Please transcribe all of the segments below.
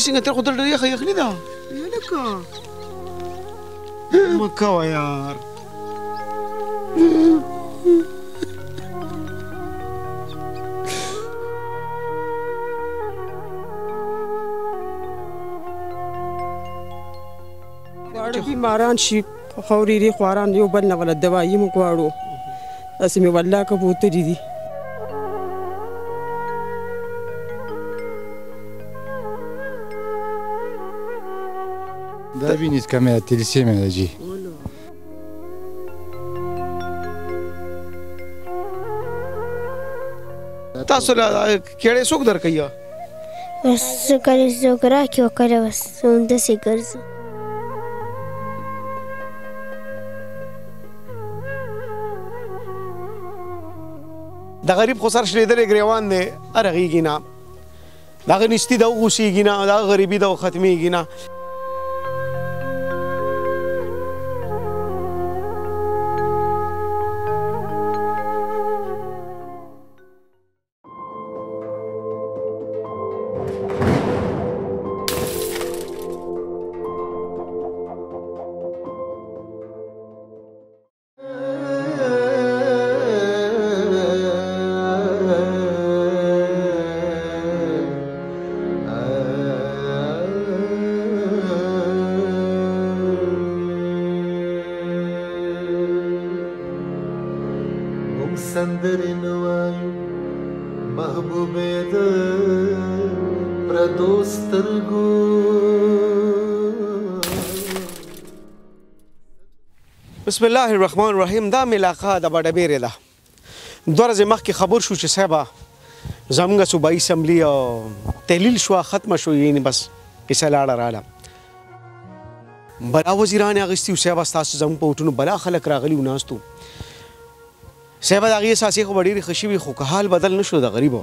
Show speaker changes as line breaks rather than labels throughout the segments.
څنګه تر خو دلته یخه یخني ده لکه مه کوه یار
غواړو بیماران شي خوريري خواران یو بل نه ولا دوايي مو غواړو اسې مې والله کبوترې دي
Da veniți ca mea, telesemea de zi.
تاسو له کېړې څوک درکوي
بس کله څوک راکړي او کله بس همداسې ګرځو
د غریب خو سر شلېدلی ګریوان دی رغېږي نه د هغه نیستي ده وغوسېږي نه د هغه غریبي ده ختمېږي نه
سندرې نه وایو محبوبې د پردو سترګو
بسم الله الرحمن الرحیم دا مې علاقه د بډبیرې ده 2 ورځې مخکې خبر شو چې صاحبه زموږ صوبایي اسمبلي تحلیل شوه ختمه شو یعنې بس کیسه لاړه راله بلا وزیران یې اخیستي وو صاحبه ستاسو زموږ په وټونو بلا خلک راغلي وو ناست وو صاحبه د هغې اساسي خو به ډېرې ښه شوي خو که حال بدل نه شو د غریبو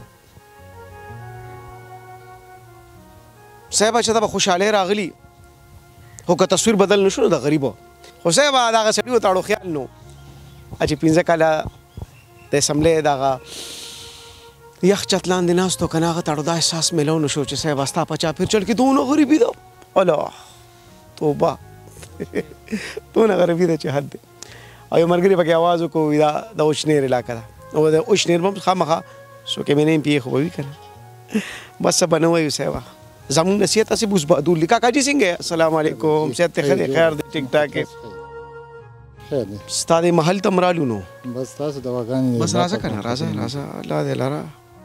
صاحبه چې ته به خوشحالۍ راغلي خو که تصویر بدل نه شو نو د غریبو خو صاحبه د هغه سړي ورته اړو خیال نو چې 15 کاله د اسمبلۍ دغه یخ چت لاندې ناست و که نه هغه ته اړو دا احساس میلو نه شو چې صاحبه ستا په چاپېرچل کې دونه غریبي ده الله توبه دونه غریبي ده چې حد دی او یو ملګري پکې اواز وکړو دا د اوشنیر علاقه ده او د اوشنیر به هم خامخا څوک یې مې نه پیښ خو به وي که نه بس څه به نه وایو صاحبه زموږ نصیحت هسې بوس بهادور لیکا کاجي څنګه السلام علیکم صحت دې ښه دی خیر دی ټیک ټاک یې ستا دې محل ته م رالو نو
بس تاسو دواګانې
بس راځه که نه راځه راځه الله دې لره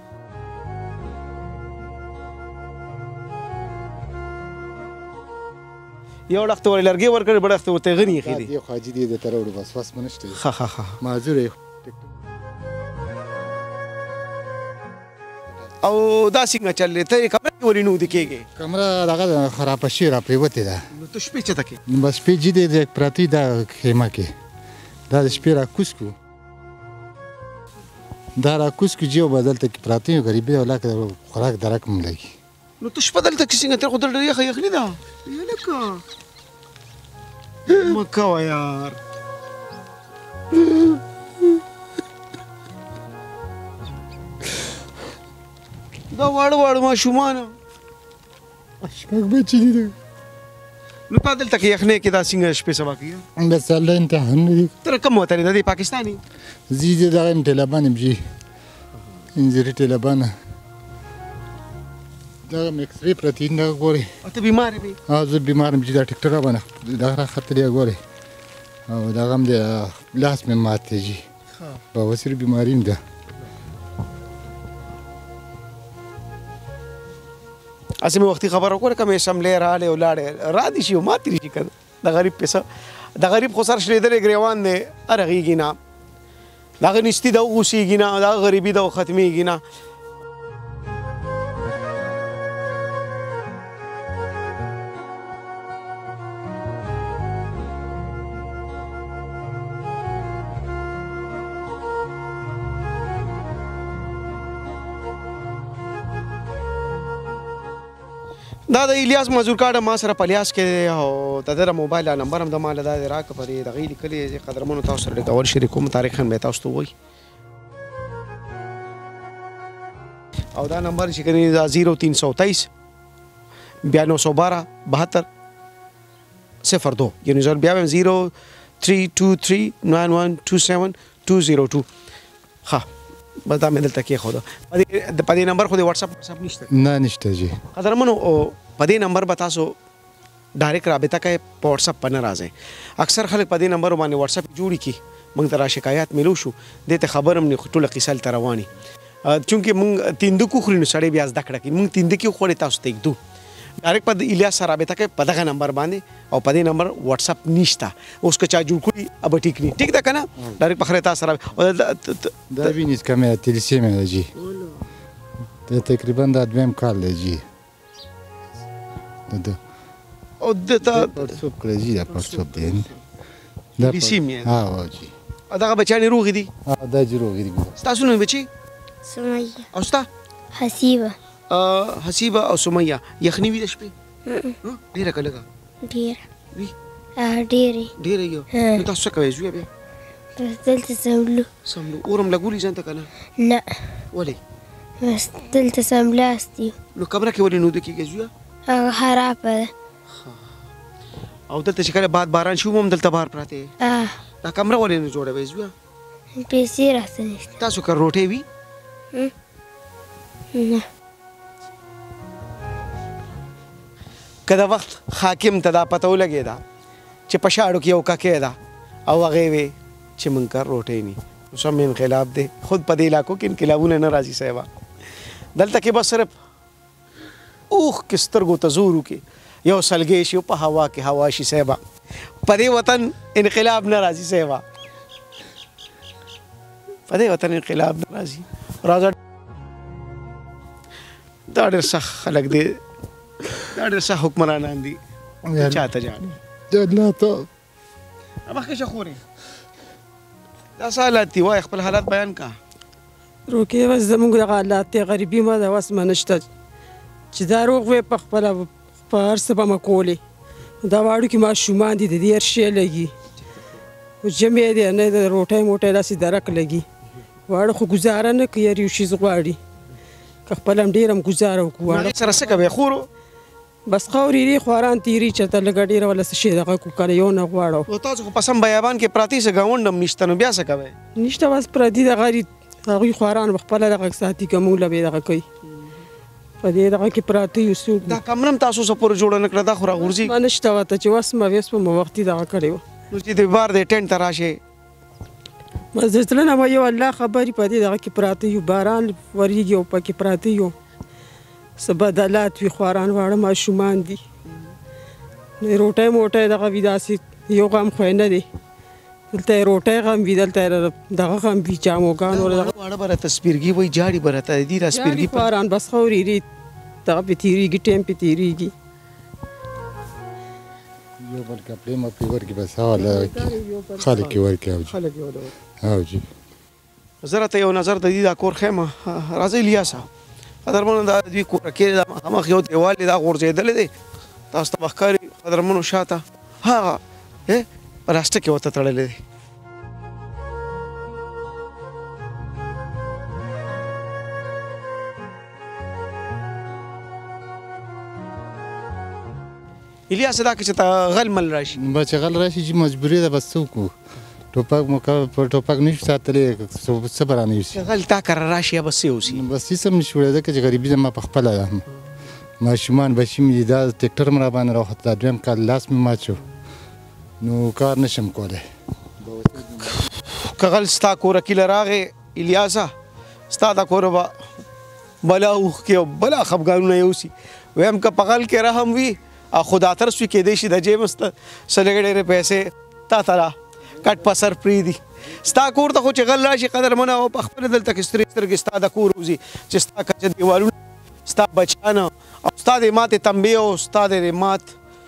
یو وخت ورې لرګي ورکړې بل وخت ورته غني ایښي دي
یو حاجي دی درته راوړو بس وس به نشته
ښه ښه ښه
معذور یې
او دا څنګه چل دی ته یې کمره کې ولې نه ودې کېږې
کمره دغه خرابه شوې را پرېوتې ده
نو ته شپې چېرته کې
بس شپې جي دی پراته دا خیمه کې دا د شپې راکوز کړو دا راکوز کړو جي او به دلته کې پراته یو غریبي او لاکه خوراک درک هم لګي
نو ته شپه دلته کې څنګه تر خو دلته یخه یخني ده لکه مه کوه یار دا واړه واړه ماشومان
شپږ بچي دي
نو تا دلته کې یخنۍ کې دا څنګه شپې سبا کوي
بس الله امتحانونه دي
ته کوم وطن یې د دې پاکستاني
زه د دغه یم طالبان یم جي انځري طالبانه دغه مې اکسرې پرتې دي دغه ګورې
او ته بیمار یې
زه بیمار یم چې دا ټکټر راباندې دغه راختلی ګورې او دغه هم د لاس مې مات دی جي بواسیر بیماري هم ده
اسې مې وختي خبره وکړه که مې اسمبلۍ راغلی او لاړې را دي شي او ماتې دي شي که د غریب پیسه د غریب خو سر شلېدلی ګریوان دی رغېږي نه د هغه نیستي ده وغوسېږي نه د هغه غریبي ده ختمېږي نه دا د الیاس مزدور کارډ ما سره په لیاس کې او د ده موبایل نمبر هم د ما له دا دی راکړه په دې دغې لیکلي قدرمنو تاسو سره ډېر شریکوم تاریخ هم به تاسو ته ووایي او دا نمبر چې کوي دا 0323 بیا 912 72 02 یعنی زر بیا 03239127 ها بدا مې دلته کې خو په دې نمبر خو د واتس اپ نشته
نه نشته جی
قدرمنو په دې نمبر به تاسو ډایرکټ رابطه کوي په واتس اپ باندې راځي اکثر خلک په دې نمبر باندې واتس اپ جوړي کی موږ ته شکایت ملو شو د ته خبرم نه ټوله قصه تر رواني چونکه موږ تیند کو خوري نو سړی بیا زده کړه کی موږ تیند کې خوري تاسو ته دو ډایرکټ په الیاس سره رابطه کوي په دغه نمبر باندې او په دې نمبر واتس اپ نشته اوس که چا جوړ کړی اب ټیک نه ټیک ده کنه ډایرکټ په خره تاسو سره
دا وینځ کمه تلسیمه ده جی ته تقریبا دا دویم کال دی جی
او دته
پرسوب کړی جی دا پرسوب دی
تلسیمه
ها جی
دغه بچانی روغ دي
دا جی روغ دي
تاسو نو بچي
سميه
او ستا
حسيبه
حسيبه او سميه یخنی وی د شپې ډیره کله
ډیر
وی ډیره یو نو تاسو څه کوي زوی به
بس دلته
سملو اورم لګولي ځان ته کنه
نه
ولې
بس دلته سملاستي
نو کمره کې ولې نو د کېږي زوی
هغه خرابه ده
او دلته چې کله باران شو هم دلته بار پراته دا کمره ولې نه جوړوي زوی
پیسې راته نشته
تاسو که روټي وی
نه
کله وخت حاکم ته دا پته ولګی دا چې په شاړو کې یو ککې ده او هغه وی چې منکر روټي ني سم انقلاب دی خود په دې علاقو کې انقلابونه نه راځي صاحب دلته کې بس صرف اوخ کسترګو ته زورو کې یو سلګې شي په هوا کې هوا شي صاحب په دې وطن انقلاب نه راځي صاحب په دې وطن انقلاب نه راځي راځه دا ډېر سخت خلک دي دا ډېر سخت حکمرانان دي چاته جان
الله ته
مخکې شخوري دا حالات دي وای خپل حالات بیان کا
روکې بس زموږ دغه حالات دی غریبي ما د وس ما نشته چې دا روغ وې په خپله په هر څه به مه کولې دا واړو کې ماشومان دي د دې هر شی لګي جمع دی نه د روټۍ موټۍ داسې درک لګي واړه خو ګزاره نه کوي هر یو شیز غواړي که خپله هم ډېر هم ګزاره وکړو واړه
سره څه کوي خورو
بس خاورې دي خواران تیري چېرته لږه ډېره ولا څه شی دغه کړو کنه یو نه غواړو
او تاسو خو په سم بیابان کې پراتی څه ګاونډ هم نشته نو بیا څه کوئ
نشته بس پردي دغه دي هغوی خواران به خپله دغه ساتي که موږ له به دغه کوي په دې دغه کې پراته یو څوک
دا کمره هم تاسو څه پورې جوړه نه کړه دا خو راغورځي
ما نشته ورته چې وس ما ویس په مو وختي دغه کړی و
نو چې د بار د ټینټ ته راشئ
بس د زړه نه مو یو الله خبرې په دې دغه کې پراته یو باران ورېږي او پکې پراته یو څه بدلات وي خواران واړه ماشومان دي روټۍ موټۍ دغه وي داسې یو غم خو نه دی دلته یې روټۍ غم وي دلته یې دغه غم وي جاموګان
واړه به راته سپېرګي وایي جاړي به راته دي را سپېرګي
خواران بس خورېږي دغه پې تېرېږي ټایم پې تېرېږي
یو بل کپړې مو پې ورکړي بس خلک یې ورکړي او جی
زه راته یو نظر د دې دا کور ښیم راځئ الیاسه قدرمنو دا دوی کور کې هماغه یو دیوال دی دا غورځېدلی دی تاسو ته به ښکاري قدرمنو شاته هغه پلاسټک یې ورته تړلی دی الیاس دا که چې ته غل مل راشي
بس چې غل راشي چې مجبوري ده بس څه وکړو ټوپک مو په ټوپک نشو ساتلی څه به رانه یوسي
غل تا کره راشي یا به څه یوسي
بس هېڅ هم نشي وړی ځکه چې غریبي زما په خپله ده ماشومان بچي مې دي دا ټکټر م راباندې راوخته دا دویم کال لاس مې مات شو نو کار نشم کولی
که غل ستا کوره کیله راغې الیاسه ستا دا کوره به بلا اوښکې او بلا خفګانونه یوسي ویم که په غل کې رحم وي او خدا ترس وي کېدی شي د جیب څه لږې ډېرې پیسې تا ته را کټ په سر پرېږدي ستا کور ته خو چې غل راشي قدرمنه او په خپله دلته کې سترګې سترګې ستا د کور وځي چې ستا کچه دیوالونه ستا بچیان او ستا د ماتې تنبې او ستا د مات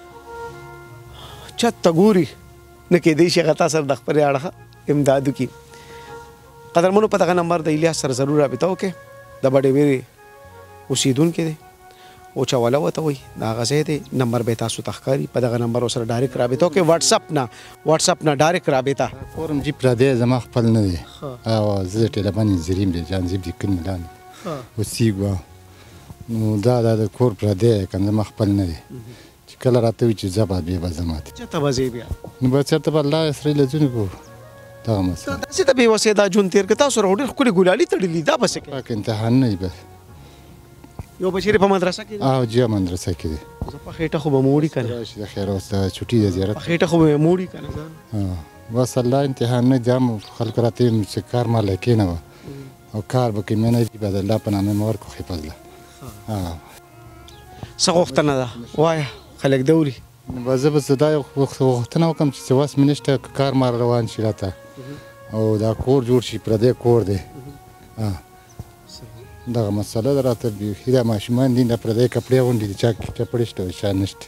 چت ته ګوري نه کېدی شي هغه تا سره د خپلې اړخه امداد وکړي قدرمنو په دغه نمبر د الیاس سره ضرور رابطه وکړئ د بډې ویرې اوسېدونکی دی اوچواله ورته وایي د هغه ځای دی نمبر به تاسو ته ښکاري په دغه نمبر سره ډایرکټ رابطه وکړئ واتس اپ نه ډایرکټ رابطه
فورم جي پردی زما خپل نه دی او زه د ټیلیفون انځریم دی جانزیب دی کلي لاندې اوسېږو نو دا د کور پردی کنه زما خپل نه دی چې کله راته وي چې زه به بیا به زه ماتې
چېرته به ځې بیا
نو به چېرته به الله سره لځونی کو دغه مسله
داسې ته بېوسې دا ژوند تېر کړه تاسو سره ډېر ښکلې ګلالي تړلي دا به څه کوې
پاک امتحان نه وي بس
یو بچی په مدرسه کې دی
او جیا مدرسه کې دی
زه په خېټه خو به موړي که نه
راشي د خیر اوس د چوټي د زیارت
په خېټه خو به مې موړي که نه
بس الله امتحان نه دی هم خلکو راته ویم چې کار ماله کېنوه او کار به کې مې نه دي به د الله په نامه مې ورکړو ښې فضله
څه غوښتنه ده وایه خلک دوري
به زه به دا یو غوښتنه وکړم چې وس مې نشته که کار مال روان شي راته او دا کور جوړ شي پردی کور دی دغه مسله ده راته بیخي دا ماشومان دي دا پردی کپړې غوندې دي چا چپړې شته شا نشته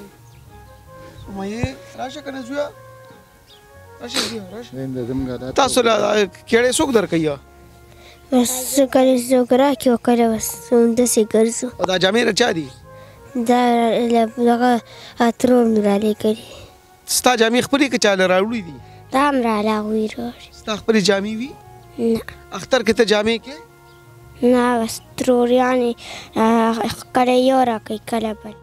مایې راشه که نه زویه راشه زویه راشه
زموږ
تاسو له کېړې څوک درکوي
بس کله څوک راکړي او کله بس همداسې ګرځو
او دا جامې چا دي
دا دغه ترور مې رالیږلي
ستا جامې خپلې که چا له راوړي دي
دا هم رالاغوي راوړي
ستا خپلې جامې وي
نه
اختر کې ته جامې کې
نه بس ترور یعنې کله یو راکوي کله بل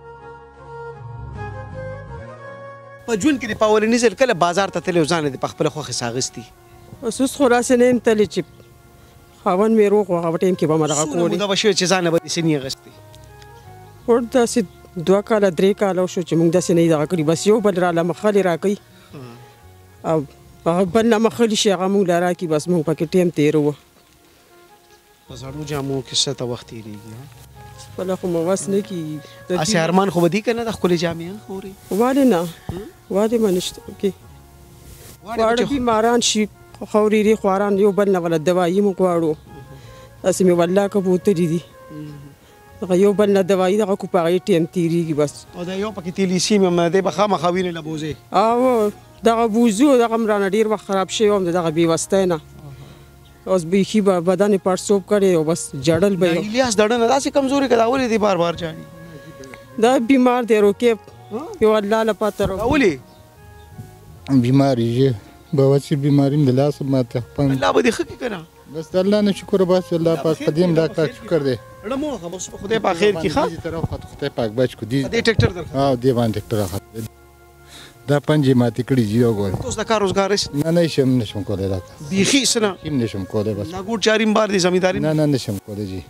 په ژوند کې د په اولني ځل کله بازار ته تللی او ځان دې په خپله خوښې څاغستي
اوس خو راسې نه یم تللی چې خاوند مې روغ و هغه ټایم کې به مې دغه
څومره
کولې
موده به شوې چې ځان نه به داسې نه اغستې
ور داسې 2 کاله 3 کاله وشو چې موږ داسې نه یې دغه کړي بس یو بل راله مخلې راکوي او هغه بل نه مخلي شي هغه موږ له راکړي بس موږ پکې ټایم تېروو
په زړو جامو کې څه ته وخت تېرېږي
خپله خو مې وس نه کېږي
هسې ارمان خو به دي که نه د ښکلې جامې خورې
ولې نه ولې به نشته کې واړه بیماران شي خورېري خواران یو بل نه وله دوایي موږ غواړو داسې مې والله کبوترې دي دغه یو بل نه دوایي دغه کو په هغې ټایم تېرېږي بس
او دا یو پکې تیلیسیم هم دی به خامخا وینې له بوزې
او دغه بوزو دغه م رانه ډېر وخت خراب شوی وم د دغه بېوستی نه اوس بیخي به بدن یې پړسوب کړی او بس جړل به یې
الیاس دړه نه داسې کمزوري که دا ولې دی بار بار جاړي
دا بیمار دی روکې یو الله له پته
دا ولې
بیمار یې بواسیر بیماری مې د لاسه ماته خپل
الله به دې ښه کړي که نه
بس د الله نه شکر بس الله پاک په دې ډاکټر شکر دی
رڼه مه وخه بس خدای په خیر کړي ښه
خدای پاک بچ کو دي
دې ټکټر درکړه
او دې باندې ټکټر راخه دا پنجې ماتې کړي دي او ګورې
اوس د کار روزګار
نه نشم کولی دا کار
بیخي څه نه
هم نشم کولی بس
دا ګوټ جاري بار دی زمینداري
نه نشم کولی جی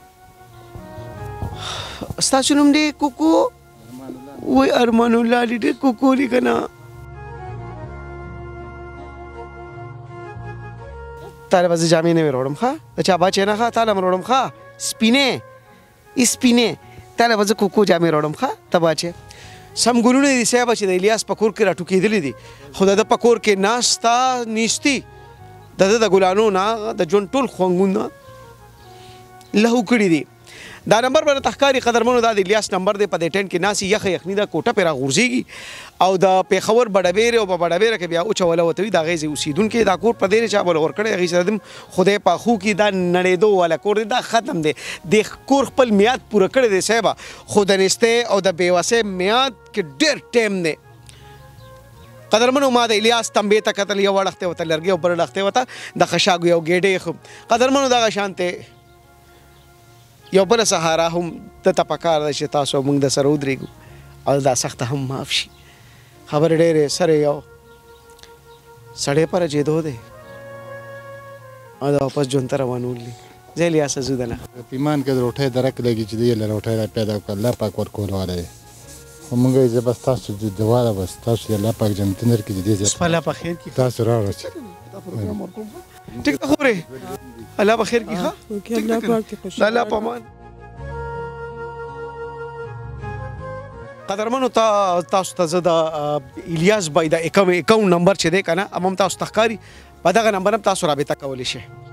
ستاسو نوم دی کوکو وای ارمان الله علی ډېر کوکو دی که نه تاله به زه جامې نوې راوړم ښه د چا بچې نه ښه تاله م راوړم ښه سپینې تاله به زه کوکو جامې راوړم ښه ته بچې سم ګلونه دي صاحبه چې د الیاس په کور کې راټوکېدلي دي خو د ده په کور کې ناسته نیستي د ده د ګلانو نه د ژوند ټول خوندونه لهو کړي دي دا نمبر به راته ښکاري قدرمنو دا د الیاس نمبر دی په دې ټینټ کې ناسي یخه یخني ده کوټه پرې راغورځېږي او د پېښور بډبېرې او په بډبېره کې بیا اوچوله ورته وي د هغې ځای اوسېدونکي دا کور په دې چا بل ورکړی هغې سره دم خدای پاخو کې دا نړېدو والا کور دی دا ختم دی د کور خپل میاد پوره کړی دی صاحبه خو د نستۍ او د بېوسۍ میاد کې ډېر ټایم دی قدرمنو ما د الیاس تنبې ته کتل یو اړختی ورته لرګی او بل اړختی ورته د خشاګو یو ګېډۍ قدرمنو دغه شانتې یو بله سهارا هم دته پکار ده چې تاسو موږ د سره ودرېږو او دا سخته هم معاف شي خبرې ډېرې سره یو سړی په رجېدو دی او دا واپس ژوند ته روانول دي زه الیاسه ځو دنه
پیمان کې د روټۍ درک لګي چې دی له روټۍ را پیدا کړه الله پاک ورکول والا دی خو موږ یې زه بس تاسو د دعا ده بس تاسو د الله پاک جنتونه درکړي چې دې ځای
الله په خیر کړي
تاسو راوړئ
ټیک ده خورې الله په خیر کړي ښه
الله پاک دې خوشحاله
الله په امان قدرمنو تاسو ته زه د الیاس بای د اکاونټ نمبر چې دی که نه هم تاسو ته ښکاري په دغه نمبر هم تاسو رابطه کولی شئ